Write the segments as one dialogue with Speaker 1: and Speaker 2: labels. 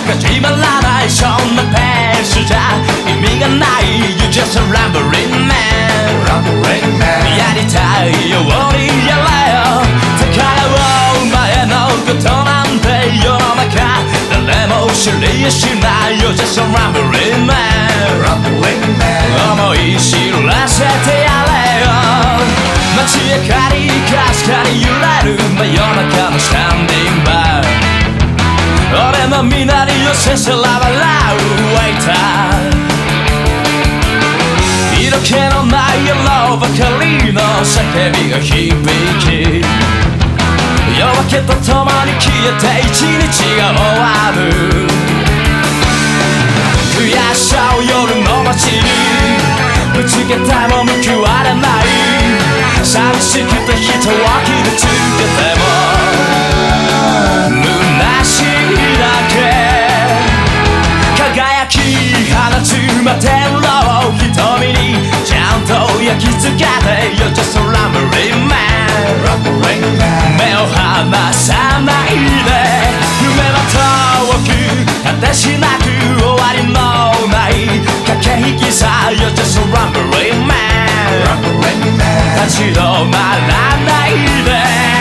Speaker 1: 始まらないそんなペースじゃ意味がない You just a rambling man やりたいようにやれよ逆らう前のことなんて世の中誰も知りやしない You just a rambling man 思い知らせてやれよ街明かりかすかに揺れる真夜中のスタンディングバー俺の皆に寄せさら笑うウェイター色気のない夜ばかりの叫びが響き夜明けとともに消えて一日が終わる悔しさを夜の街にぶつけても報われない寂しくて人を傷つけても虚しいだけ輝き放つ摩天楼瞳にちゃんと焼き付けて You're just a rambling man 目を離さないで夢は遠く果てしなく終わりのない駆け引きさ You're just a rambling man 立ち止まらないで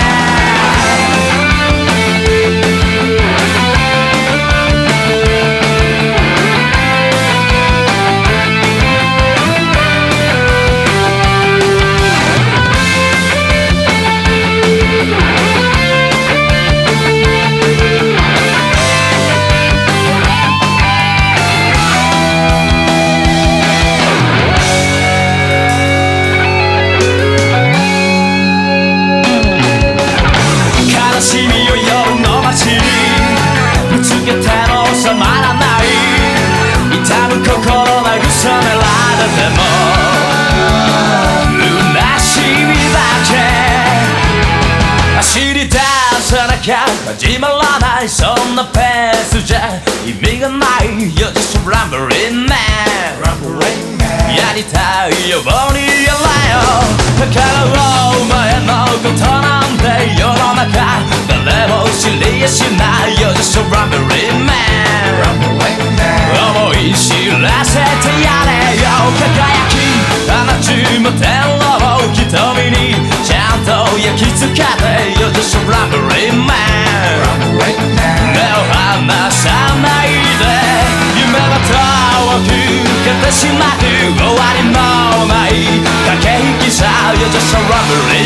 Speaker 1: 始まらないそんなペースじゃ意味がない You're just a rambling man やりたいようにやれよ逆らう前のことなんて世の中誰も知りやしない You're just a rambling man 思い知らせてやれよ輝き放つ摩天楼瞳にちゃんと焼き付けて You're just a rambling man 目を離さないで夢は遠く果てしなく終わりのない駆け引きさ You're just a rambling